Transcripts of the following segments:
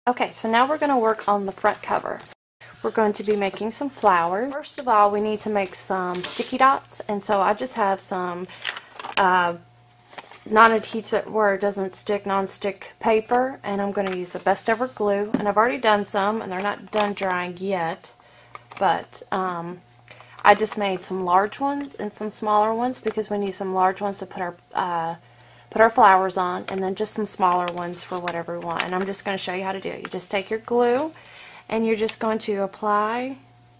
Okay, so now we're going to work on the front cover. We're going to be making some flowers. First of all, we need to make some sticky dots, and so I just have some non-adhesive, where it doesn't stick, non-stick paper, and I'm going to use the best ever glue, and I've already done some, and they're not done drying yet, but I just made some large ones and some smaller ones because we need some large ones to put our flowers on, and then just some smaller ones for whatever we want. And I'm just going to show you how to do it. You just take your glue and you're just going to apply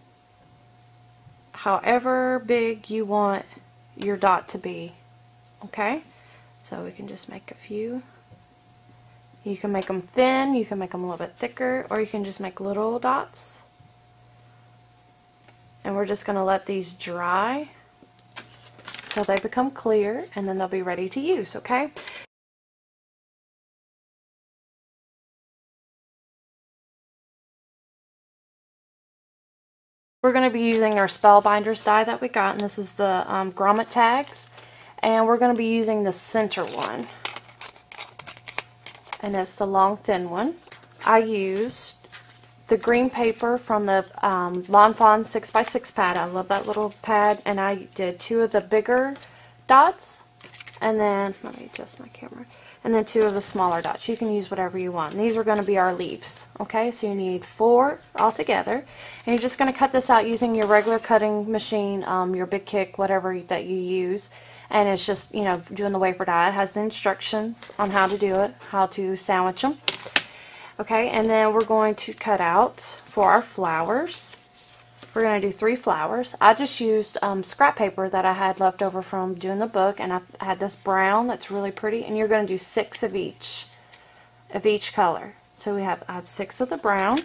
however big you want your dot to be. Okay, so we can just make a few. You can make them thin, you can make them a little bit thicker, or you can just make little dots. And we're just going to let these dry till they become clear, and then they'll be ready to use, okay? We're going to be using our Spellbinders die that we got, and this is the grommet tags, and we're going to be using the center one, and it's the long thin one. I used the green paper from the Lawn Fawn 6x6 pad. I love that little pad, and I did 2 of the bigger dots, and then, let me adjust my camera, and then 2 of the smaller dots. You can use whatever you want. And these are going to be our leaves. Okay, so you need 4 altogether, and you're just going to cut this out using your regular cutting machine, your Big Kick, whatever that you use. And it's just, you know, doing the wafer die. It has the instructions on how to do it, how to sandwich them. Okay, and then we're going to cut out for our flowers. We're going to do 3 flowers. I just used scrap paper that I had left over from doing the book, and I had this brown that's really pretty, and you're going to do 6 of each color. So I have 6 of the brown.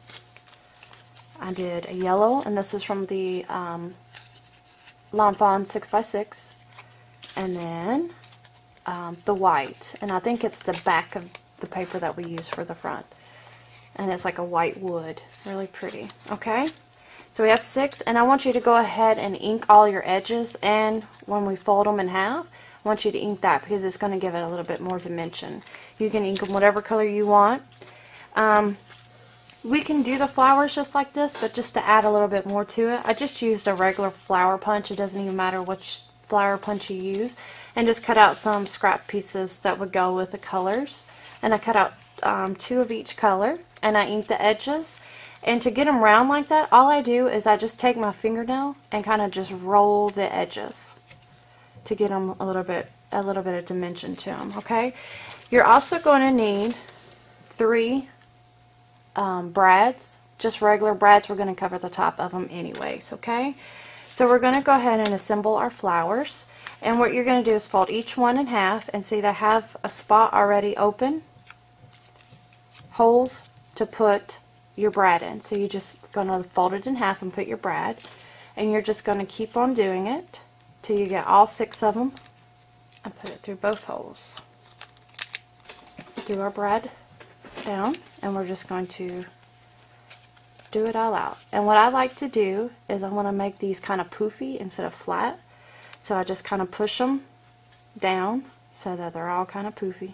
I did a yellow, and this is from the Lawn Fawn 6x6, and then the white, and I think it's the back of the paper that we use for the front, and it's like a white wood, really pretty. Okay, so we have 6, and I want you to go ahead and ink all your edges, and when we fold them in half, I want you to ink that because it's going to give it a little bit more dimension. You can ink them whatever color you want. We can do the flowers just like this, but just to add a little bit more to it, I just used a regular flower punch. It doesn't even matter which flower punch you use, and just cut out some scrap pieces that would go with the colors. And I cut out 2 of each color, and I ink the edges. And to get them round like that, all I do is I just take my fingernail and kind of just roll the edges to get them a little bit of dimension to them. Okay, you're also going to need 3 brads, just regular brads. We're going to cover the top of them anyways. Okay, so we're going to go ahead and assemble our flowers. And what you're going to do is fold each one in half, and see they have a spot already open, holes to put your brad in. So you're just going to fold it in half and put your brad, and you're just going to keep on doing it till you get all 6 of them and put it through both holes. Do our brad down, and we're just going to do it all out. And what I like to do is I want to make these kind of poofy instead of flat. So I just kind of push them down so that they're all kind of poofy.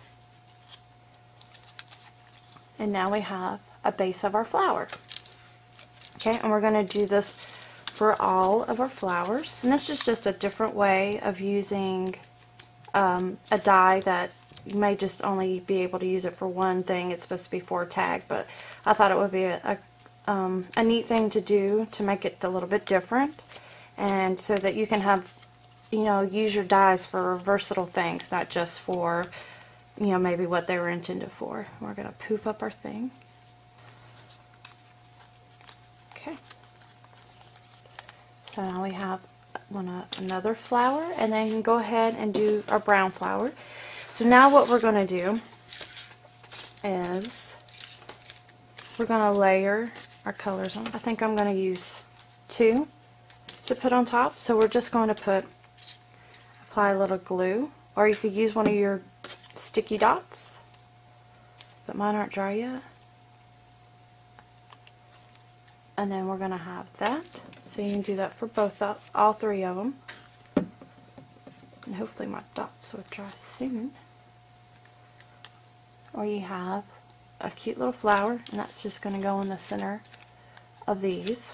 And now we have a base of our flower. Okay, and we're going to do this for all of our flowers. And this is just a different way of using a die that you may just only be able to use it for one thing. It's supposed to be for a tag, but I thought it would be a neat thing to do to make it a little bit different. And so that you can have, you know, use your dies for versatile things, not just for, you know, maybe what they were intended for. We're going to poof up our thing. Okay. So now we have another flower, and then you can go ahead and do our brown flower. So now what we're going to do is we're going to layer our colors on. I think I'm going to use 2 to put on top. So we're just going to apply a little glue, or you could use one of your sticky dots, but mine aren't dry yet. And then we're going to have that. So you can do that for all 3 of them. And hopefully my dots will dry soon. Or you have a cute little flower, and that's just going to go in the center of these.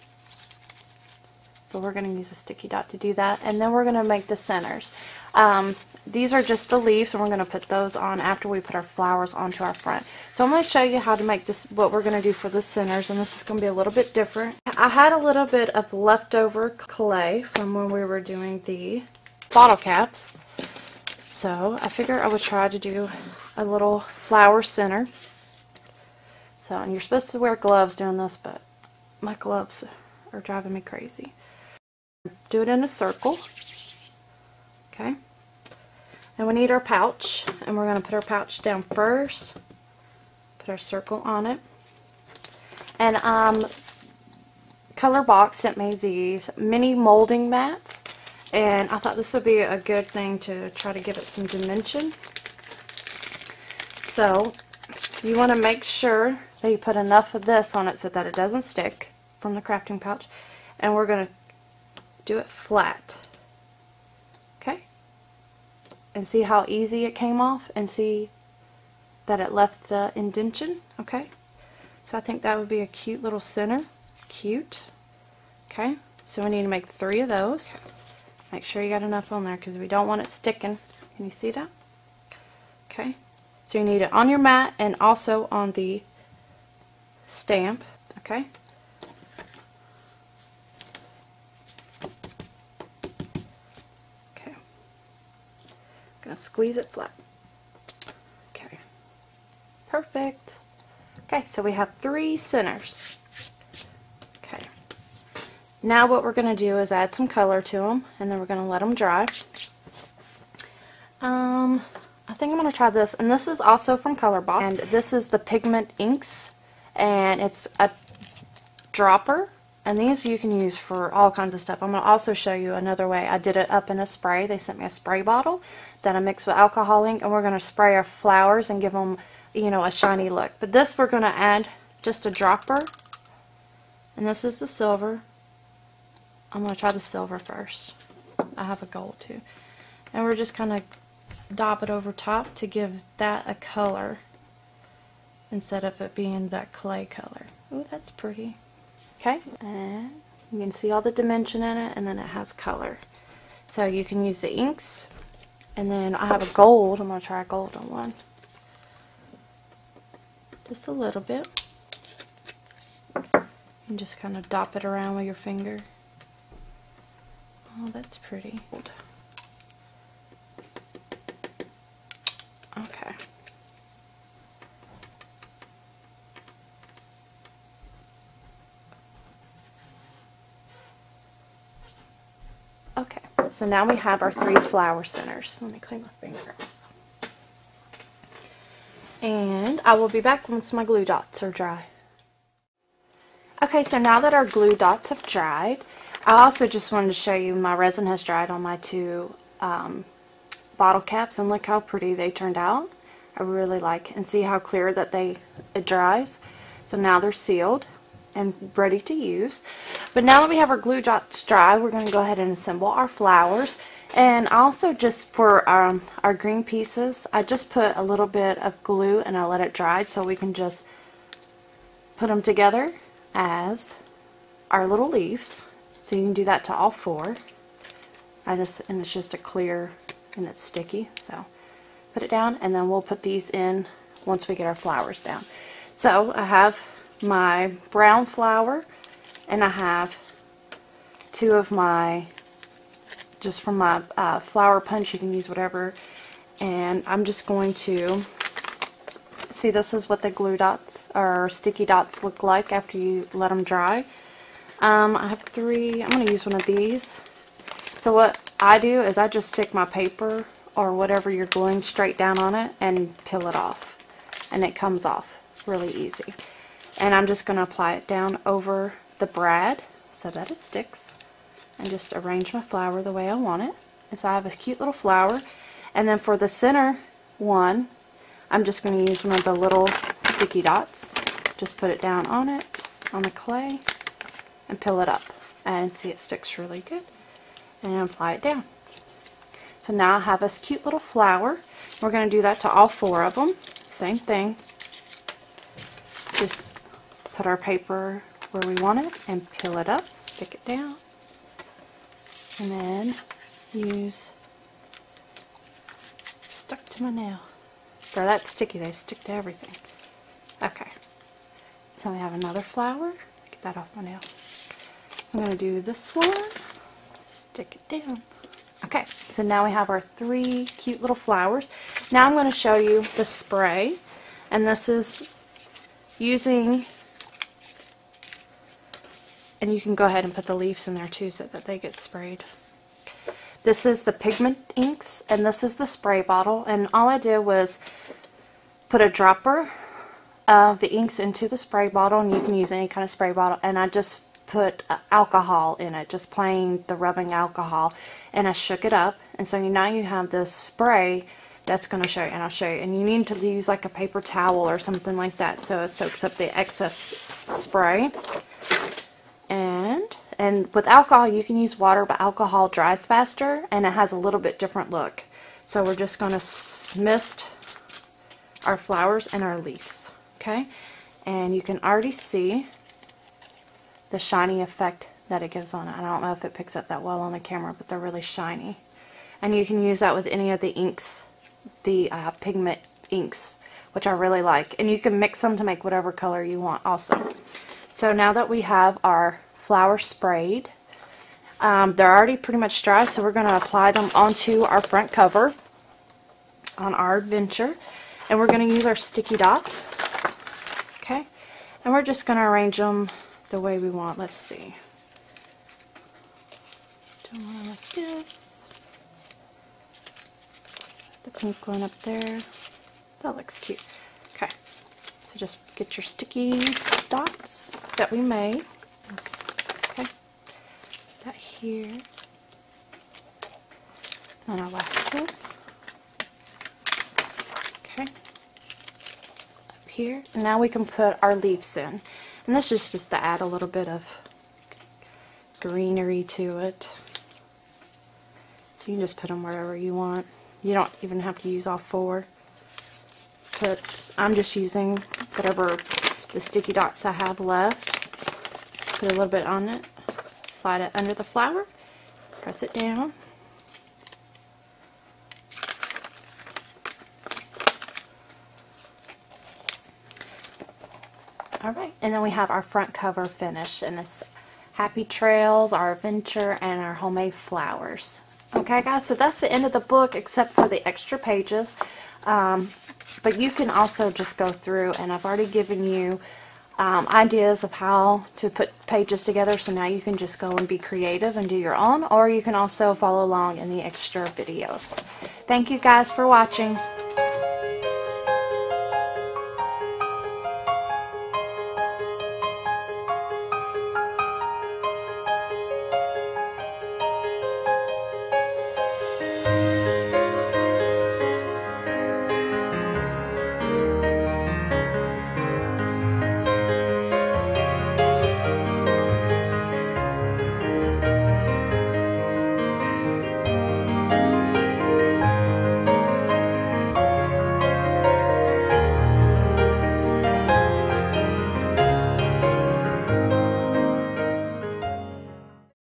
But we're going to use a sticky dot to do that, and then we're going to make the centers. These are just the leaves, and we're going to put those on after we put our flowers onto our front. So I'm going to show you how to make this, what we're going to do for the centers, and this is going to be a little bit different. I had a little bit of leftover clay from when we were doing the bottle caps, so I figured I would try to do a little flower center. So, and you're supposed to wear gloves doing this, but my gloves are driving me crazy. Do it in a circle. Okay. And we need our pouch, and we're going to put our pouch down first. Put our circle on it. And Color Box sent me these mini molding mats, and I thought this would be a good thing to try to give it some dimension. So you want to make sure that you put enough of this on it so that it doesn't stick from the crafting pouch, and we're going to do it flat. Okay, and see how easy it came off, and see that it left the indentation. Okay, so I think that would be a cute little center. Cute. Okay, so we need to make 3 of those. Make sure you got enough on there because we don't want it sticking. Can you see that? Okay, so you need it on your mat and also on the stamp. Okay, gonna squeeze it flat. Okay, perfect. Okay, so we have 3 centers. Okay, now what we're going to do is add some color to them, and then we're going to let them dry. I think I'm going to try this, and this is also from Color Box, and this is the Pigment Inks, and it's a dropper, and these you can use for all kinds of stuff. I'm going to also show you another way. I did it up in a spray. They sent me a spray bottle that I mixed with alcohol ink, and we're going to spray our flowers and give them, you know, a shiny look. But this we're going to add just a dropper, and this is the silver. I'm going to try the silver first. I have a gold too. And we're just kind of dab it over top to give that a color instead of it being that clay color. Ooh, that's pretty. Okay, and you can see all the dimension in it, and then it has color. So you can use the inks, and then I have a gold. I'm going to try a golden one. Just a little bit. And just kind of dop it around with your finger. Oh, that's pretty. Okay. Okay, so now we have our 3 flower centers. Let me clean my finger. And I will be back once my glue dots are dry. Okay, so now that our glue dots have dried, I also just wanted to show you my resin has dried on my 2 bottle caps, and look how pretty they turned out. I really like, and see how clear that it dries. So now they're sealed and ready to use. But now that we have our glue dots dry, we're going to go ahead and assemble our flowers. And also, just for our green pieces, I just put a little bit of glue and I let it dry so we can just put them together as our little leaves. So you can do that to all 4. And it's just a clear, and it's sticky. So put it down, and then we'll put these in once we get our flowers down. So I have my brown flower, and I have 2 of my, just from my flower punch. You can use whatever. And I'm just going to, see, this is what the glue dots or sticky dots look like after you let them dry. I have 3, I'm going to use one of these. So what I do is I just stick my paper or whatever you're gluing straight down on it and peel it off. And it comes off really easy. And I'm just going to apply it down over the brad so that it sticks. And just arrange my flower the way I want it. And so I have a cute little flower. And then for the center one, I'm just going to use one of the little sticky dots. Just put it down on it, on the clay, and peel it up. And see, it sticks really good. And apply it down. So now I have this cute little flower. We're going to do that to all 4 of them. Same thing. just put our paper where we want it and peel it up, stick it down, and then use, stuck to my nail. They're that sticky, they stick to everything. Okay, so we have another flower. Get that off my nail. I'm going to do this one, stick it down. Okay, so now we have our 3 cute little flowers. Now I'm going to show you the spray, and this is using, and you can go ahead and put the leaves in there too so that they get sprayed. This is the pigment inks, and this is the spray bottle, and all I did was put a dropper of the inks into the spray bottle, and you can use any kind of spray bottle, and I just put alcohol in it, just plain the rubbing alcohol, and I shook it up, and so now you have this spray that's going to show you, and I'll show you, and you need to use like a paper towel or something like that so it soaks up the excess spray. And with alcohol you can use water, but alcohol dries faster and it has a little bit different look. So we're just going to mist our flowers and our leaves, okay? And you can already see the shiny effect that it gives on it. I don't know if it picks up that well on the camera, but they're really shiny. And you can use that with any of the inks, the pigment inks, which I really like. And you can mix them to make whatever color you want also. So now that we have our flowers sprayed, they're already pretty much dry, so we're going to apply them onto our front cover on our adventure. And we're going to use our sticky dots, okay? And we're just going to arrange them the way we want. Let's see. Do one like this. The pink one up there. That looks cute. Okay. So just get your sticky dots that we made. Okay. That here. And our last one. Okay. Up here. And now we can put our leaves in. And this is just to add a little bit of greenery to it. So you can just put them wherever you want. You don't even have to use all 4. But I'm just using whatever the sticky dots I have left. Put a little bit on it. Slide it under the flower. Press it down. Alright, and then we have our front cover finished, and it's Happy Trails, our adventure, and our homemade flowers. Okay guys, so that's the end of the book except for the extra pages. But you can also just go through, and I've already given you ideas of how to put pages together, so now you can just go and be creative and do your own, or you can also follow along in the extra videos. Thank you guys for watching.